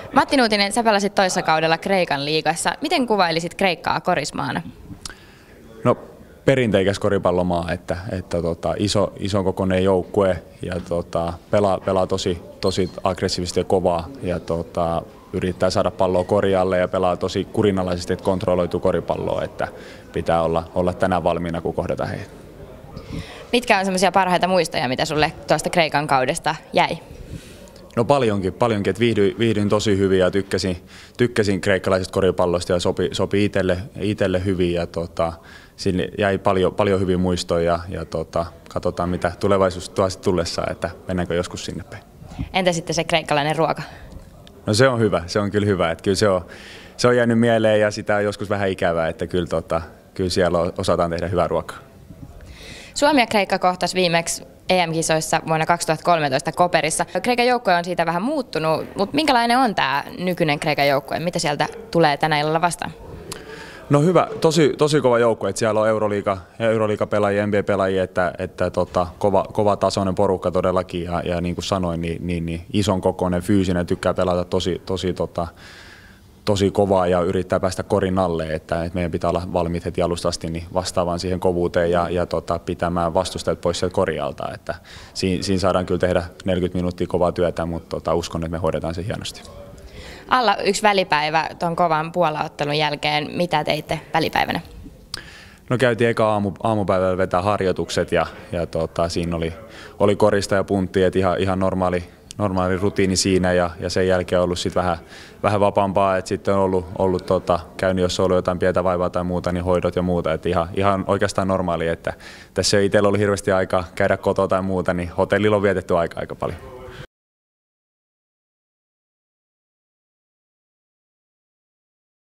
Matti Nuutinen, sä pelasit toissa kaudella Kreikan liigassa. Miten kuvailisit Kreikkaa korismaana? No, perinteikäs koripallomaa, että iso kokoinen joukkue ja pelaa tosi aggressiivisesti ja kovaa ja yrittää saada palloa korjalle ja pelaa tosi kurinalaisesti, että kontrolloitu koripalloa, että pitää olla tänään valmiina, kun kohdataan heitä. Mitkä on semmoisia parhaita muistoja, mitä sulle tuosta Kreikan kaudesta jäi? No paljonkin, että viihdyin tosi hyvin ja tykkäsin kreikkalaisesta koripallosta ja sopi itselle hyvin ja sinne jäi paljon hyviä muistoja ja katsotaan mitä tulevaisuus tuo tullessa, että mennäänkö joskus sinne päin. Entä sitten se kreikkalainen ruoka? No se on hyvä, se on kyllä hyvä, että kyllä se on jäänyt mieleen ja sitä on joskus vähän ikävää, että kyllä siellä osataan tehdä hyvää ruokaa. Suomi ja Kreikka kohtasi viimeksi EM-kisoissa vuonna 2013 Koperissa. Kreikan joukkue on siitä vähän muuttunut, mutta minkälainen on tämä nykyinen Kreikan joukkue? Mitä sieltä tulee tänä illalla vastaan? No hyvä, tosi kova joukkue, että siellä on Euroliiga-pelaajia, NBA-pelaajia, että kova tasoinen porukka todellakin ja niin kuin sanoin, niin ison kokoinen, fyysinen, tykkää pelata tosi kovaa ja yrittää päästä korin alle, että meidän pitää olla valmiit heti alusta asti niin vastaavaan siihen kovuuteen ja pitämään vastustajat pois sieltä korialta. Että siinä saadaan kyllä tehdä 40 minuuttia kovaa työtä, mutta uskon, että me hoidetaan se hienosti. Alla yksi välipäivä tuon kovan Puola-ottelun jälkeen. Mitä teitte välipäivänä? No käytiin eka aamupäivällä vetää harjoitukset ja siinä oli korista ja puntti, että ihan normaali rutiini siinä ja sen jälkeen on ollut sit vähän vapaampaa, että sitten on ollut käynyt, jos on ollut jotain pientä vaivaa tai muuta, niin hoidot ja muuta, että ihan oikeastaan normaali, että tässä ei itsellä ollut hirveästi aikaa käydä kotoa tai muuta, niin hotellilla on vietetty aika paljon.